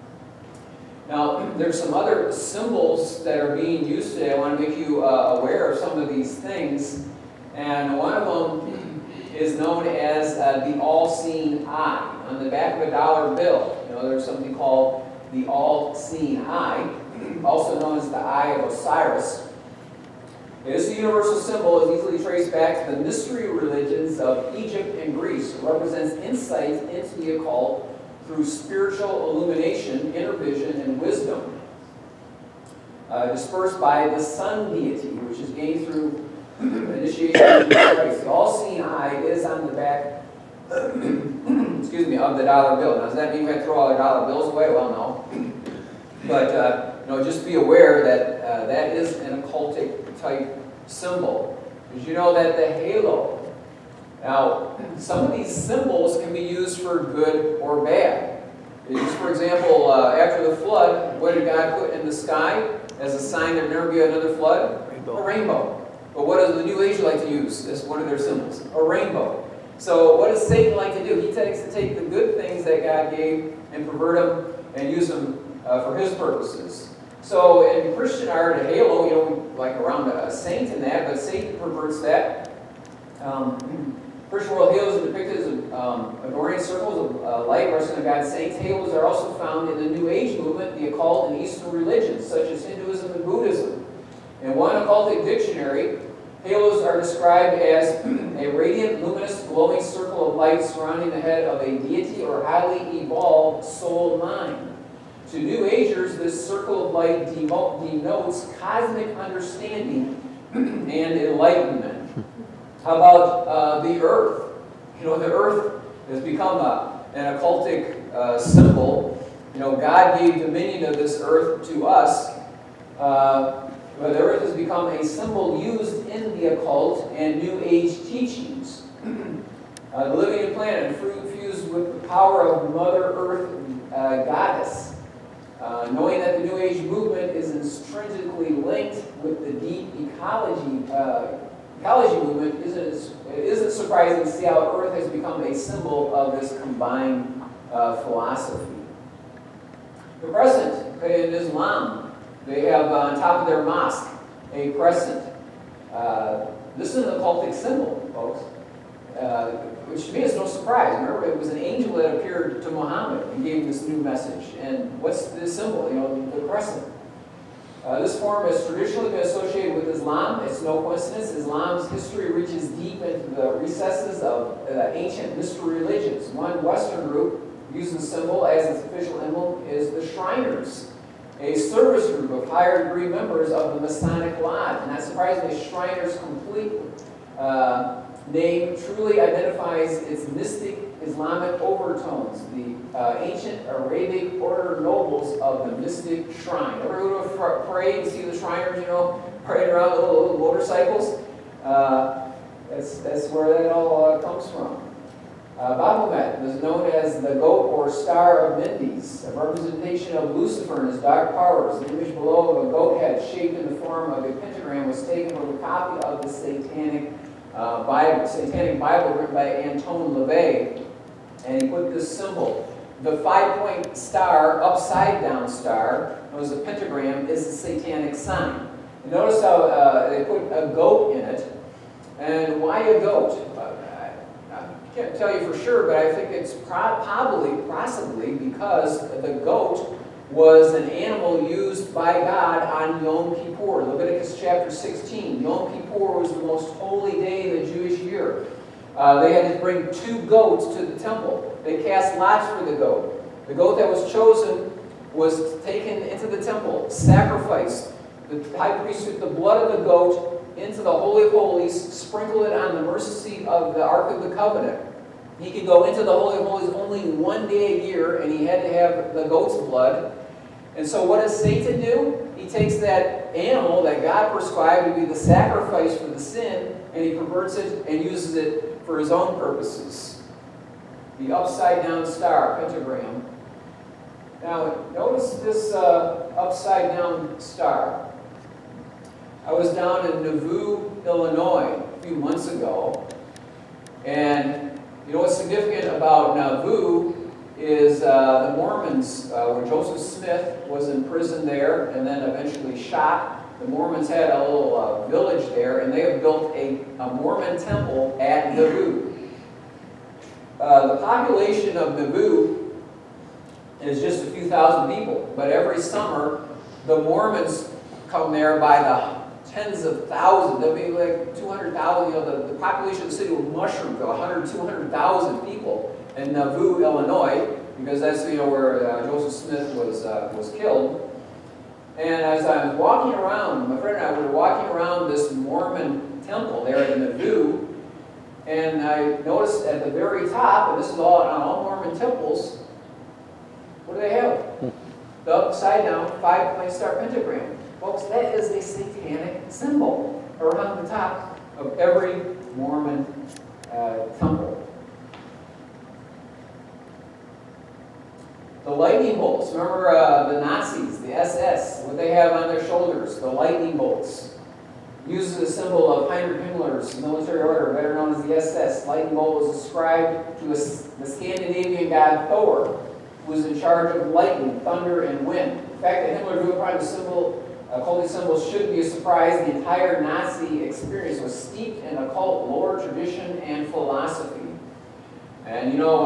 Now, there's some other symbols that are being used today. I want to make you aware of some of these things. And one of them is known as the all-seeing eye. On the back of a dollar bill, there's something called the all-seeing eye, also known as the Eye of Osiris. It is a universal symbol, is easily traced back to the mystery religions of Egypt and Greece. It represents insight into the occult through spiritual illumination, inner vision, and wisdom, dispersed by the sun deity, which is gained through initiation into Christ. The all-seeing eye is on the back, excuse me, of the dollar bill. Now, does that mean we have to throw all our dollar bills away? Well, no. But just be aware that that is an occultic type symbol. Did you know that the halo? Now, some of these symbols can be used for good or bad. Just for example, after the flood, what did God put in the sky as a sign there'd never be another flood? Rainbow. A rainbow. But what does the New Age like to use as one of their symbols? A rainbow. So what does Satan like to do? He takes to take the good things that God gave and pervert them and use them for his purposes. So in Christian art, a halo, we like around a saint in that, but Satan perverts that. Christian world halos are depicted as adorning circles of light resting on God's saints. Halos are also found in the New Age movement, the occult, and Eastern religions, such as Hinduism and Buddhism. In one occultic dictionary, halos are described as a radiant, luminous, glowing circle of light surrounding the head of a deity or highly evolved soul mind. To New Agers, this circle of light denotes cosmic understanding and enlightenment. How about the earth? The earth has become an occultic symbol. God gave dominion of this earth to us, but the earth has become a symbol used in the occult and New Age teachings. The living planet fused with the power of Mother Earth Goddess. Knowing that the New Age movement is intrinsically linked with the deep ecology movement, it isn't surprising to see how Earth has become a symbol of this combined philosophy. The crescent in Islam, they have on top of their mosque a crescent. This is an occultic symbol, folks, which to me is no surprise. Remember, it was an angel that appeared to Muhammad and gave him this new message. And what's the symbol? The crescent. This form has traditionally been associated with Islam. It's no coincidence. Islam's history reaches deep into the recesses of ancient mystery religions. One Western group uses the symbol as its official emblem is the Shriners, a service group of higher degree members of the Masonic Lodge. Not surprisingly, Shriners' complete name truly identifies its mystic Islamic overtones, the ancient Arabic order nobles of the mystic shrine. Ever go to a parade and see the Shriners, you know, parading around the little motorcycles? That's where that all comes from. Baphomet was known as the goat or star of Mendes, a representation of Lucifer and his dark powers. The image below of a goat head shaped in the form of a pentagram was taken from a copy of the Satanic Bible written by Anton LaVey, and he put this symbol. The 5-point star, upside down star, known as a pentagram, is the satanic sign. And notice how they put a goat in it. And why a goat? I can't tell you for sure, but I think it's possibly because the goat was an animal used by God on Yom Kippur. Leviticus chapter 16. Yom Kippur was the most holy day in the Jewish year. They had to bring 2 goats to the temple. They cast lots for the goat. The goat that was chosen was taken into the temple, sacrificed. The high priest took the blood of the goat into the Holy of Holies, sprinkled it on the mercy seat of the Ark of the Covenant. He could go into the Holy of Holies only 1 day a year, and he had to have the goat's blood. And so what does Satan do? He takes that animal that God prescribed to be the sacrifice for the sin, and he perverts it and uses it for his own purposes. The upside-down star, pentagram. Now, notice this upside-down star. I was down in Nauvoo, Illinois, a few months ago, and you know what's significant about Nauvoo is the Mormons, where Joseph Smith was in prison there and then eventually shot. The Mormons had a little village there, and they have built a Mormon temple at Nauvoo. The population of Nauvoo is just a few thousand people, but every summer the Mormons come there by the tens of thousands. There'll be like 200,000. You know, the population of the city will mushroom to 100, 200,000 people in Nauvoo, Illinois, because that's where Joseph Smith was killed. And as I was walking around, my friend and I were walking around this Mormon temple there in Nauvoo, and I noticed at the very top, and this is all on all Mormon temples, what do they have? The upside-down 5-point star pentagram. Folks, that is a satanic symbol around the top of every Mormon temple. The lightning bolts. Remember the Nazis, the SS, what they have on their shoulders, the lightning bolts. Uses a symbol of Heinrich Himmler's military order, better known as the SS. Lightning bolt was ascribed to the Scandinavian god Thor, who was in charge of lightning, thunder, and wind. The fact that Himmler drew upon the symbol, holy symbols, shouldn't be a surprise. The entire Nazi experience was steeped in occult lore, tradition, and philosophy. And you know,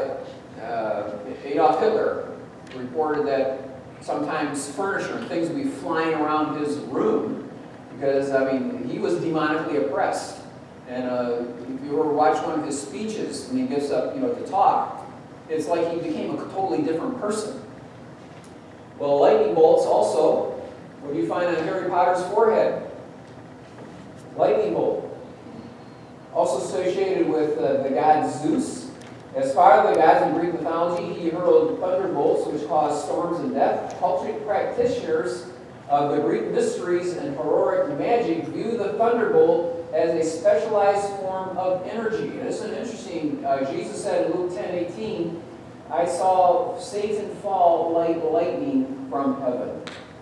Adolf Hitler reported that sometimes furniture and things would be flying around his room because, I mean, he was demonically oppressed. And if you ever watch one of his speeches when he gets up, to talk, it's like he became a totally different person. Well, lightning bolts also, what do you find on Harry Potter's forehead? Lightning bolt. Also associated with the god Zeus. As far as the gods in Greek mythology, he hurled thunderbolts which caused storms and death. Cultic practitioners of the Greek mysteries and heroic magic view the thunderbolt as a specialized form of energy. And this is interesting. Jesus said in Luke 10:18, I saw Satan fall like lightning from heaven.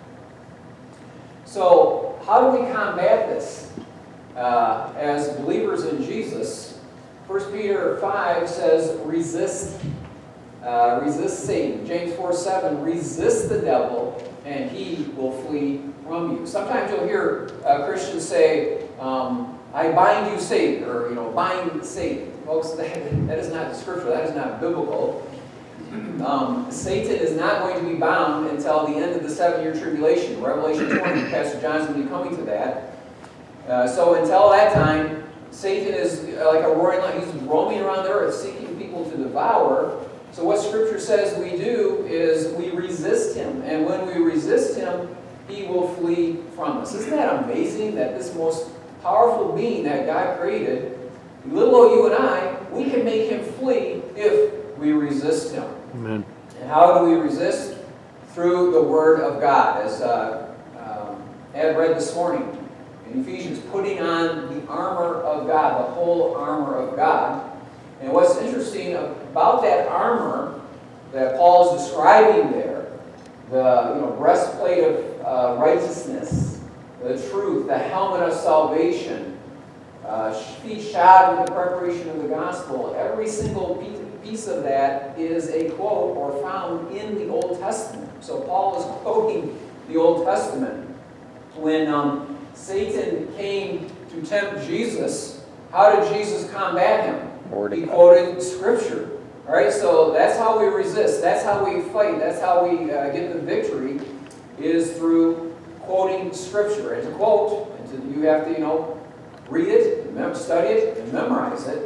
So how do we combat this? As believers in Jesus, 1 Peter 5 says, resist Satan. James 4:7, resist the devil, and he will flee from you. Sometimes you'll hear Christians say, I bind you, Satan, or, bind Satan. Folks, that is not the scripture. That is not biblical. Satan is not going to be bound until the end of the 7-year tribulation. Revelation 20, Pastor John's going to be coming to that. So until that time, Satan is like a roaring lion. He's roaming around the earth, seeking people to devour. So what Scripture says we do is we resist him. And when we resist him, he will flee from us. Isn't that amazing that this most powerful being that God created, little old you and I, we can make him flee if we resist him. Amen. And how do we resist? Through the Word of God. As Ed read this morning in Ephesians, putting on the armor of God, the whole armor of God. And what's interesting about that armor that Paul is describing there, the breastplate of righteousness, the truth, the helmet of salvation, feet shod with the preparation of the gospel, every single piece of that is a quote or found in the Old Testament. So Paul is quoting the Old Testament. When Satan came to tempt Jesus, how did Jesus combat him? He quoted Scripture. All right, so that's how we resist. That's how we fight. That's how we get the victory, is through quoting Scripture. And to quote, you have to, read it, study it, and memorize it.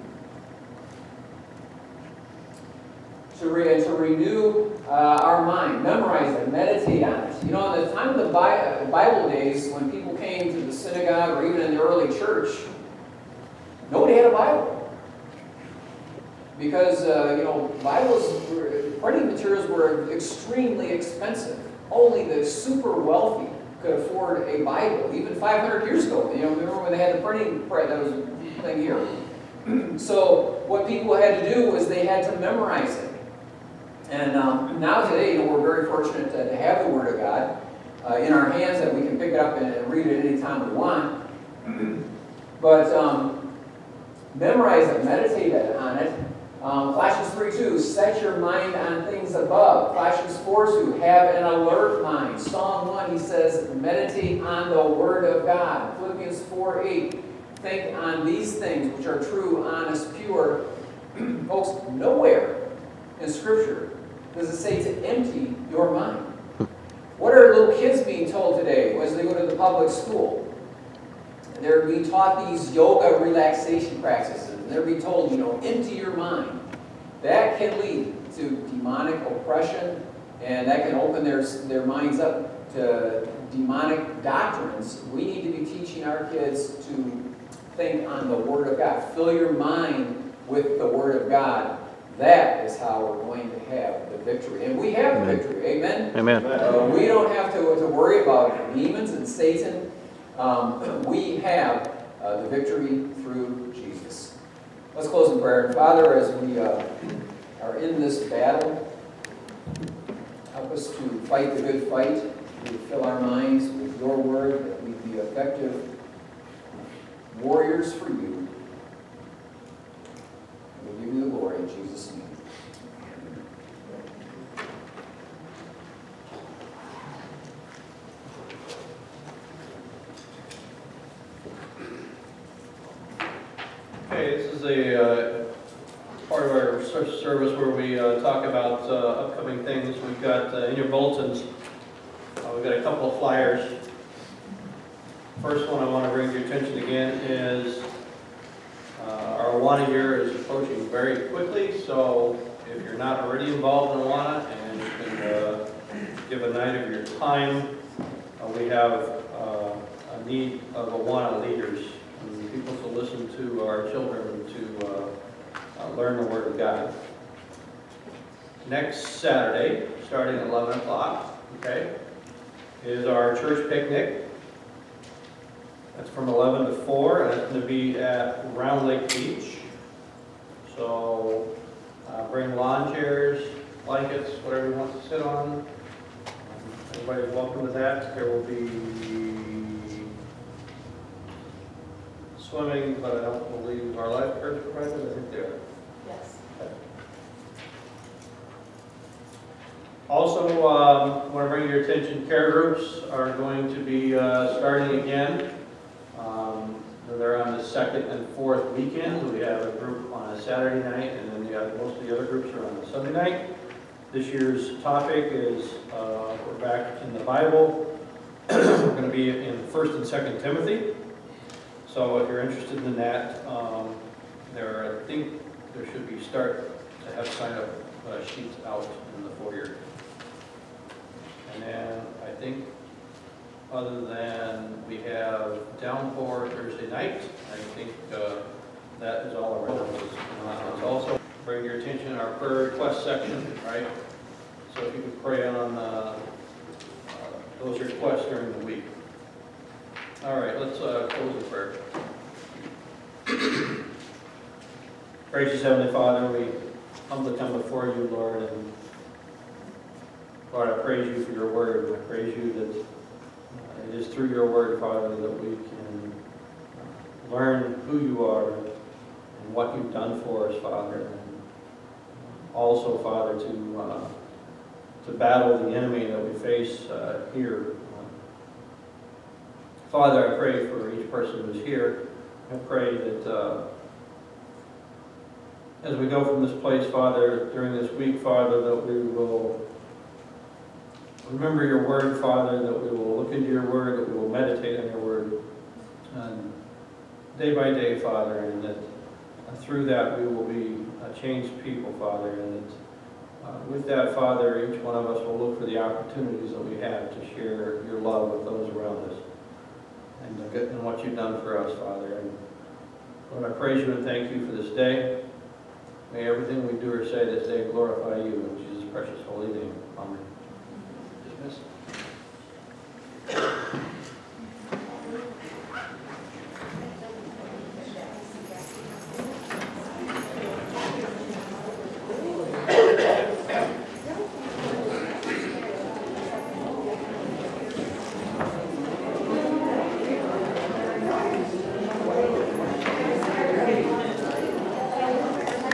To renew our mind, memorize it, meditate on it. In the time of the Bible days, when people came to the synagogue or even in the early church, nobody had a Bible. Because, printing materials were extremely expensive. Only the super wealthy could afford a Bible. Even 500 years ago, remember when they had the printing press, that was a thing here. So what people had to do was they had to memorize it. And now today, we're very fortunate to have the Word of God in our hands, that we can pick it up and read it any time we want. But memorize it, meditate on it. Colossians 3:2, set your mind on things above. Colossians 4:2, have an alert mind. Psalm 1, he says, meditate on the Word of God. Philippians 4:8, think on these things which are true, honest, pure. Folks, nowhere in Scripture does it say to empty your mind. What are little kids being told today as they go to the public school? They're being taught these yoga relaxation practices. They're being told, empty your mind. That can lead to demonic oppression, and that can open their minds up to demonic doctrines. We need to be teaching our kids to think on the Word of God. Fill your mind with the Word of God. That is how we're going to have the victory. And we have the victory. Amen? Amen. We don't have to worry about demons and Satan. We have the victory through Jesus. Let's close in prayer. Father, as we are in this battle, help us to fight the good fight, to fill our minds with your word, that we be effective warriors for you. We give you the glory in Jesus' name. Okay, this is a part of our service where we talk about upcoming things. We've got in your bulletins, we've got a couple of flyers. First one I want to bring to your attention again is our Awana year is approaching very quickly, so if you're not already involved in Awana and you can give a night of your time, we have a need of Awana leaders. People to listen to our children to learn the Word of God. Next Saturday, starting at 11 o'clock, is our church picnic. That's from 11 to 4, and it's going to be at Round Lake Beach. So bring lawn chairs, blankets, whatever you want to sit on. Everybody's welcome to that. There will be swimming, but I don't believe our lifeguards provided. I think they are. Yes. Okay. Also, I want to bring your attention, care groups are going to be starting again. They're on the second and fourth weekend. We have a group on a Saturday night, and then most of the other groups are on a Sunday night. This year's topic is, we're back in the Bible. We're going to be in 1st and 2nd Timothy. So if you're interested in that, I think there should be start to have sign-up sheets out in the foyer. And then I think, other than we have downpour Thursday night, I think that is all our announcements. Also, bring your attention to our prayer request section, right? So if you could pray on those requests during the week. All right, let's close the prayer. Gracious Heavenly Father, we humbly come before you, Lord, and Lord, I praise you for your word. I praise you that it is through your word, Father, that we can learn who you are and what you've done for us, Father, and also, Father, to battle the enemy that we face here. Father, I pray for each person who's here. I pray that as we go from this place, Father, during this week, Father, that we will remember your word, Father, that we will look into your word, that we will meditate on your word day by day, Father, and that through that we will be changed people, Father, and that with that, Father, each one of us will look for the opportunities that we have to share your love with those around us and what you've done for us, Father. And Lord, I praise you and thank you for this day. May everything we do or say this day glorify you in Jesus' precious holy name. Amen. Dismissed.